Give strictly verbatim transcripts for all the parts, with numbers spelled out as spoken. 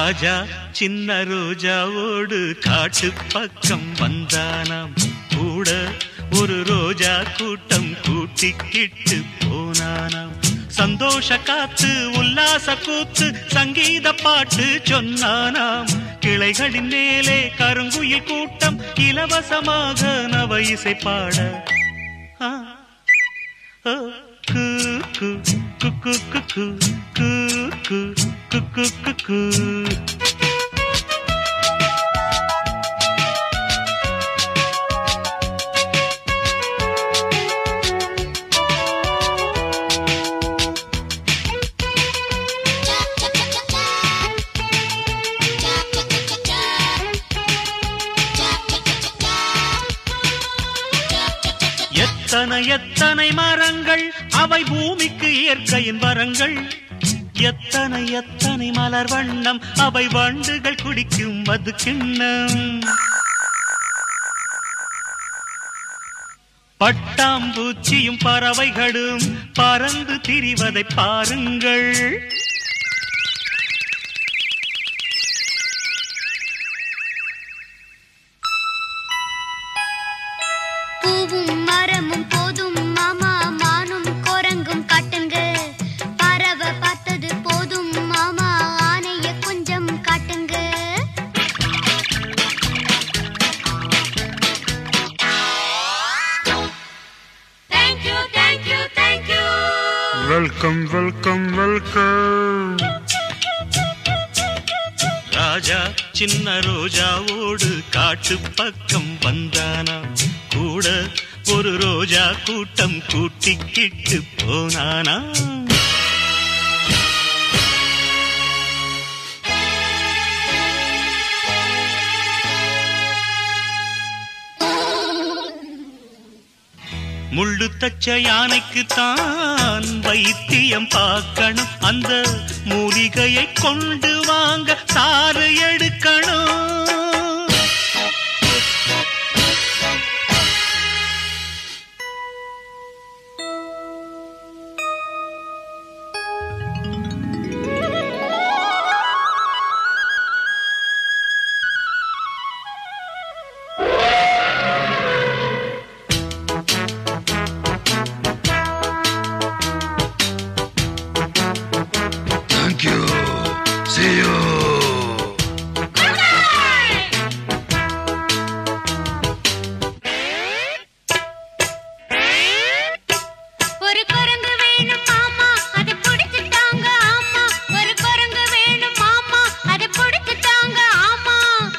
ராஜா சின்ன ரோஜாவோடு காட்டு பக்கம் வந்தானாம். கூட ஒரு ரோஜா கூட்டம் கூட்டிக்கிட்டு போனானாம். சந்தோஷ காத்து உல்லாச கூத்து சங்கீத பாட்டு சொன்னானாம். கிளைகளின் மேலே கருங்குயில் கூட்டம் இலவசமாக நவ இசை பாட கு கு கு கு கு கு கு கு கு கு கு. எத்தனை எத்தனை மரங்கள் அவை பூமிக்கு இயற்கையின் வரங்கள். எத்தனை எத்தனை மலர் வண்ணம் அவை வண்டுகள் குடிக்கும் மது கிண்ணம். பட்டாம்பூச்சியும் பறவைகளும் பறந்து திரிவதை பாருங்கள். பூவும் மரமும் போதும் மாமா, மானும் குரங்கும் காட்டுங்க. பறவை பார்த்தது போதும் மாமா, ஆனைய கொஞ்சம் காட்டுங்க. Thank you, thank you, thank you. Welcome, welcome, welcome. ராஜா சின்ன ரோஜாவோடு காட்டு பக்கம் வந்தானா. கூட ஒரு ரோஜா கூட்டம் கூட்டிக்கிட்டு போனானா. முள்ளு தச்ச யானைக்கு தான் வைத்தியம் பார்க்கணும். அந்த மூலிகையை கொண்டு வாங்க சாறு எடுக்கணும். Thank you. See you. ஒரு குரங்கு வேணும் மாமா, அதை பிடிச்சிட்டாங்க ஆமா. ஒரு குரங்கு வேணும் மாமா, அதை பிடிச்சிட்டாங்க ஆமா.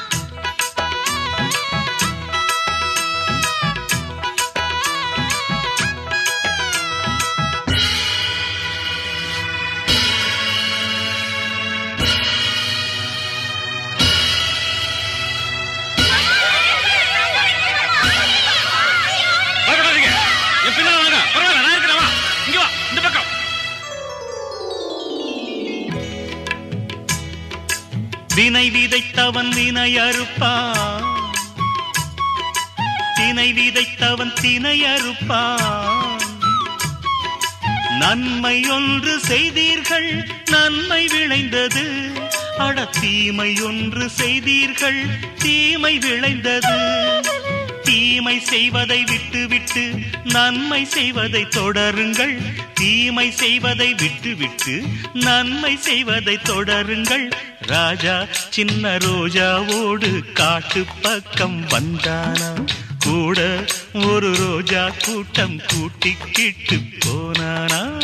வினை விதைத்தவன் வினை அறுப்பான். தினை விதைத்தவன் தினை அறுப்பான். நன்மை ஒன்று செய்தீர்கள் நன்மை விளைந்தது. அட தீமை ஒன்று செய்தீர்கள் தீமை விளைந்தது. தீமை செய்வதை விட்டு விட்டு நன்மை செய்வதை தொடருங்கள். தீமை செய்வதை விட்டு விட்டு நன்மை செய்வதை தொடருங்கள். ராஜா சின்ன ரோஜாவோடு காட்டு பக்கம் வந்தானா. கூட ஒரு ரோஜா கூட்டம் கூட்டிக்கிட்டு போனானா.